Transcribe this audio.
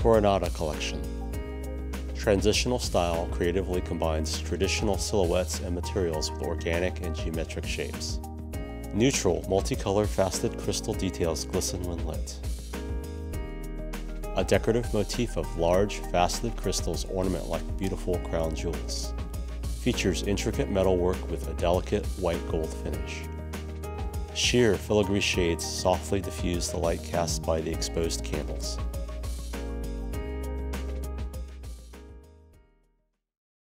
Coronada collection. Transitional style creatively combines traditional silhouettes and materials with organic and geometric shapes. Neutral, multicolored faceted crystal details glisten when lit. A decorative motif of large, faceted crystals ornament like beautiful crown jewels. Features intricate metalwork with a delicate white gold finish. Sheer filigree shades softly diffuse the light cast by the exposed candles.